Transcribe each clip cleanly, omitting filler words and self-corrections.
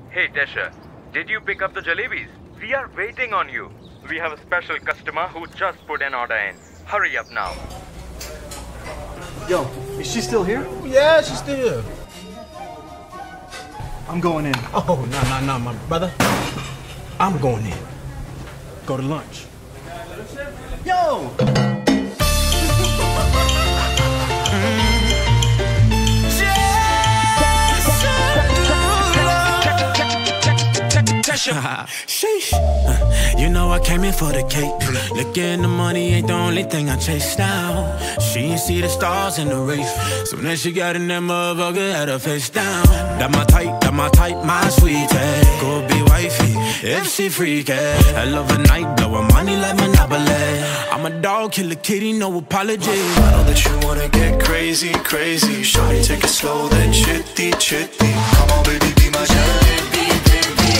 Hey Tesha, did you pick up the jalebis? We are waiting on you. We have a special customer who just put an order in. Hurry up now. Yo, is she still here? Yeah, she's still here. I'm going in. Oh, no, my brother. I'm going in. Go to lunch. Yo! Sheesh. You know I came in for the cake. Looking the money ain't the only thing I chase now. She ain't see the stars in the race. Soon as she got in that motherfucker, had her face down. That my type, my sweetie. Go be wifey, if she freaky. I love a night, blowin' money like Monopoly. I'm a dog, kill a kitty, no apology. I know that you wanna get crazy, crazy. Shawty, take it slow, then chitty, chitty. Come on, baby, be my jalebi, baby.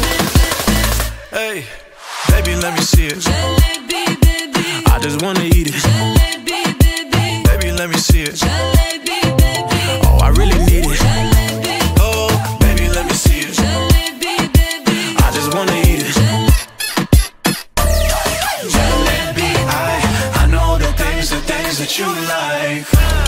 Hey, baby, let me see it. Jalebi, baby. I just wanna eat it. Jalebi, baby. Baby, let me see it. Jalebi, baby. Oh, I really need it. Jalebi. Oh, baby, let me see it. Jalebi, baby. I just wanna eat it. Jalebi, I know the things that you like.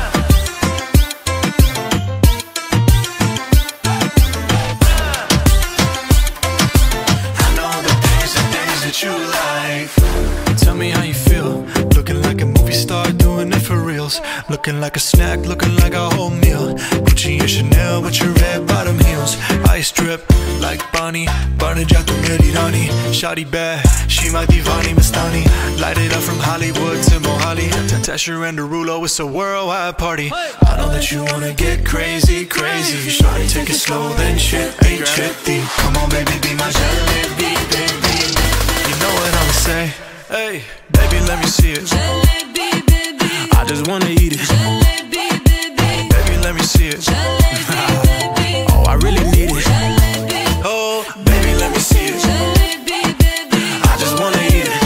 You like. Tell me how you feel. Looking like a movie star, doing it for reals. Looking like a snack, looking like a whole meal. Gucci and Chanel with your red bottom heels. Ice drip like Bonnie, Barney Jack the Merirani. Shawty bad, she my divani Mastani. Light it up from Hollywood to Mohali. Tesha and Derulo, it's a worldwide party. I know that you wanna get crazy, crazy. Shawty, take it slow, then chitty, chitty. Come on, baby, be my jalebi, baby. You know what I'ma say? Hey, baby, let me see it. Jalebi, baby. I just wanna eat it. Jalebi, baby. Baby, let me see it. Jalebi, baby. Oh, I really need it. Jalebi. Oh, baby, let me see it. Jalebi, baby. I just wanna eat it.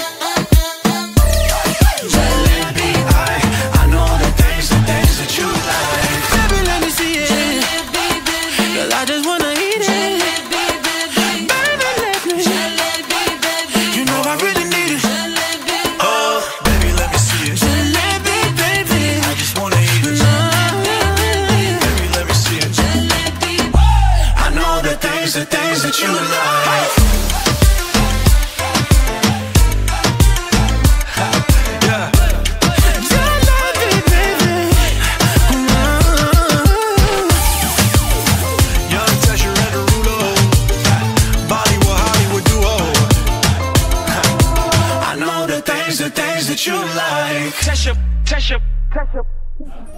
Jalebi, I know the things that you like. Baby, let me see it. Jalebi, baby. 'Cause I just wanna eat it. Jalebi, baby. Baby, let me. Jalebi, baby. You know I really need it. Jalebi. Oh, baby, let me see it. Jalebi, baby. I just wanna eat it. Baby, let me see it. I know the things that you like. Yeah. Jalebi, baby. Young Tesha and Derulo, Bollywood, Hollywood duo. I know the things that you like. Tesha.